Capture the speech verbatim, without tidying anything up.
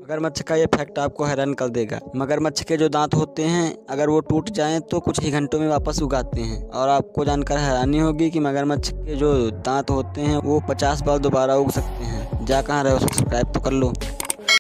मगरमच्छ का ये फैक्ट आपको हैरान कर देगा। मगरमच्छ के जो दांत होते हैं अगर वो टूट जाएं तो कुछ ही घंटों में वापस उग आते हैं। और आपको जानकर हैरानी होगी कि मगरमच्छ के जो दांत होते हैं वो पचास बार दोबारा उग सकते हैं। जा कहाँ रहे हो, सब्सक्राइब तो कर लो।